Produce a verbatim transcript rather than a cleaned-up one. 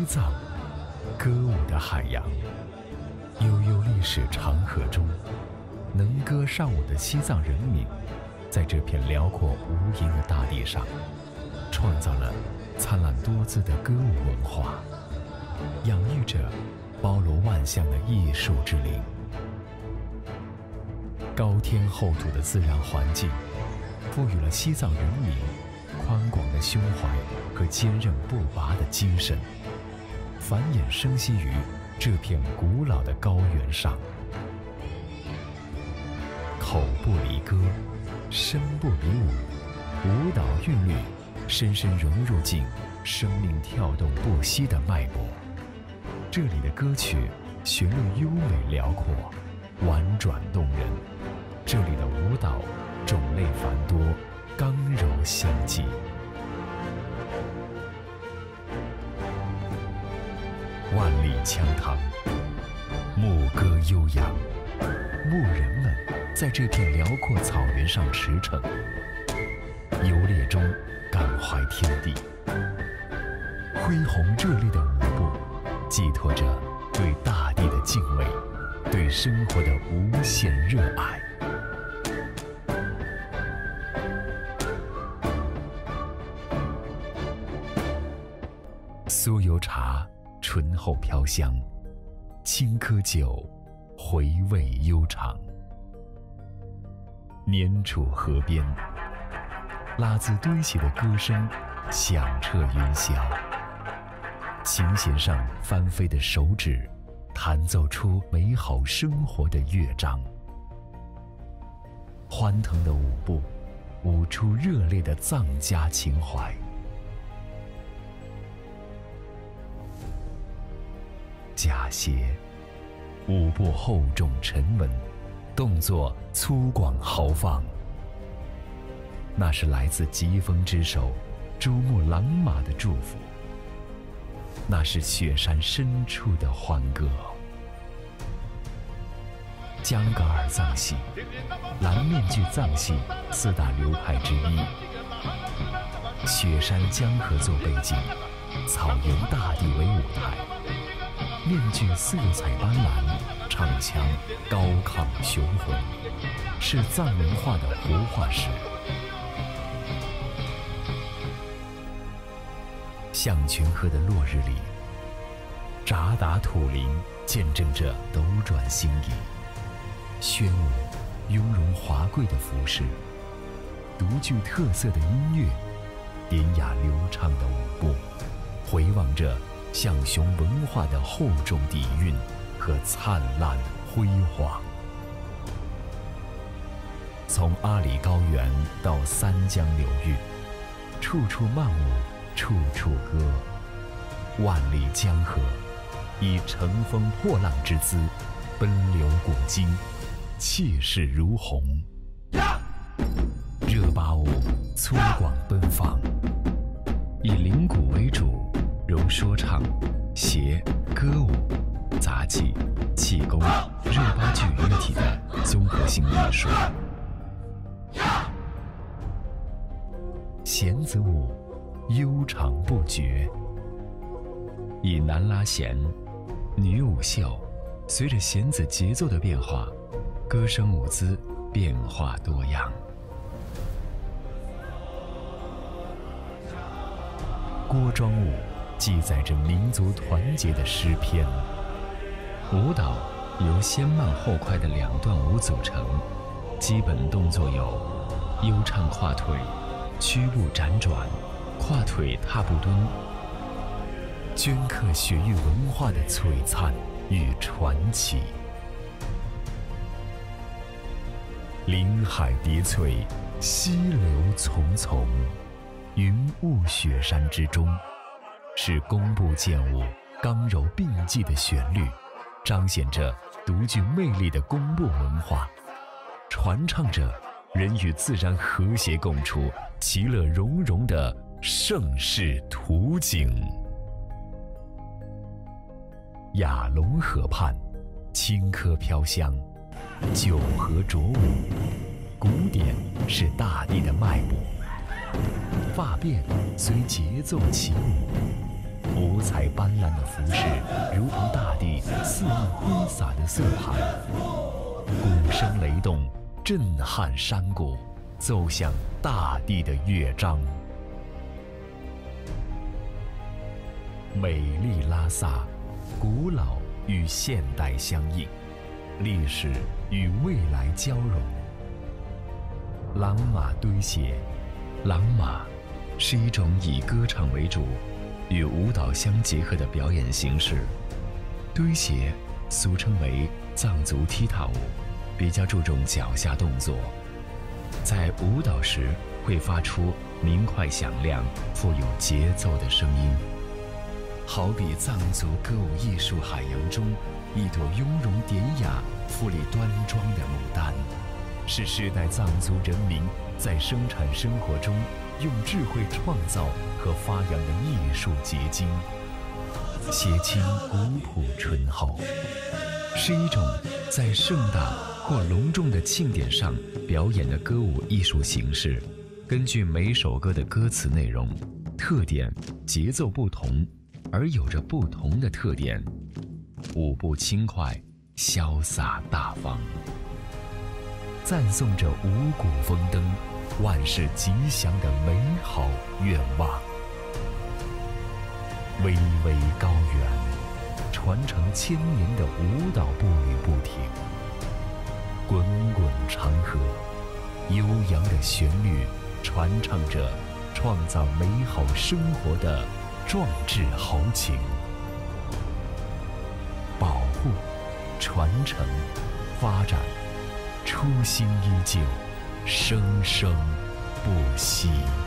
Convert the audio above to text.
藏，歌舞的海洋。悠悠历史长河中，能歌善舞的西藏人民，在这片辽阔无垠的大地上，创造了灿烂多姿的歌舞文化，养育着包罗万象的艺术之灵。高天厚土的自然环境，赋予了西藏人民宽广的胸怀和坚韧不拔的精神，繁衍生息于这片古老的高原上。口不离歌，声不离舞，舞蹈韵律深深融入进生命跳动不息的脉搏。这里的歌曲旋律优美辽阔，婉转动人；这里的舞蹈种类繁多，刚柔相济。万里羌塘，牧歌悠扬，牧人们在这片辽阔草原上驰骋，游猎中感怀天地。恢宏热烈的舞步，寄托着对大地的敬畏，对生活的无限热爱。酥油茶醇厚飘香，青稞酒回味悠长。年楚河边，拉字堆起的歌声响彻云霄，琴弦上翻飞的手指弹奏出美好生活的乐章。欢腾的舞步舞出热烈的藏家情怀。假鞋，舞步厚重沉稳，动作粗犷豪放。那是来自疾风之手珠穆朗玛的祝福，那是雪山深处的欢歌。江噶尔藏戏，蓝面具藏戏四大流派之一。雪山江河做背景，草原大地为舞台，面具色彩斑斓，唱腔高亢雄浑，是藏文化的活化石。象群河的落日里，扎达土林见证着斗转星移，宣武雍容华贵的服饰，独具特色的音乐，典雅流畅的舞步，回望着象雄文化的厚重底蕴和灿烂辉煌。从阿里高原到三江流域，处处漫舞，处处歌。万里江河以乘风破浪之姿奔流古今，气势如虹。热巴舞粗犷奔放，以铃鼓为主，揉说唱、协、歌舞、杂技、气功、热巴剧于一体的综合性艺术。弦子舞悠长不绝，以男拉弦、女舞袖，随着弦子节奏的变化，歌声舞姿变化多样。锅庄舞记载着民族团结的诗篇。舞蹈由先慢后快的两段舞组成，基本动作有悠畅跨腿、屈步辗转、跨腿踏步蹲，镌刻雪域文化的璀璨与传奇。林海叠翠，溪流淙淙，云雾雪山之中，是弓步剑舞刚柔并济的旋律，彰显着独具魅力的弓步文化，传唱着人与自然和谐共处、其乐融融的盛世图景。雅龙河畔，青稞飘香，九河浊舞，鼓点是大地的脉搏，发辫随节奏起舞， 五彩斑斓的服饰如同大地肆意挥洒的色盘，鼓声雷动，震撼山谷，奏响大地的乐章。美丽拉萨，古老与现代相应，历史与未来交融。朗玛堆鞋，朗玛是一种以歌唱为主，与舞蹈相结合的表演形式。堆鞋俗称为藏族踢踏舞，比较注重脚下动作，在舞蹈时会发出明快响亮、富有节奏的声音，好比藏族歌舞艺术海洋中一朵雍容典雅、富丽端庄的牡丹，是世代藏族人民在生产生活中用智慧创造和发扬的艺术结晶。鞋青古朴醇厚，是一种在盛大或隆重的庆典上表演的歌舞艺术形式。根据每首歌的歌词内容、特点、节奏不同，而有着不同的特点。舞步轻快，潇洒大方，赞颂着五谷丰登、万事吉祥的美好愿望。巍巍高原，传承千年的舞蹈步履不停。滚滚长河，悠扬的旋律传唱着创造美好生活的壮志豪情。保护、传承、发展，初心依旧，生生不息。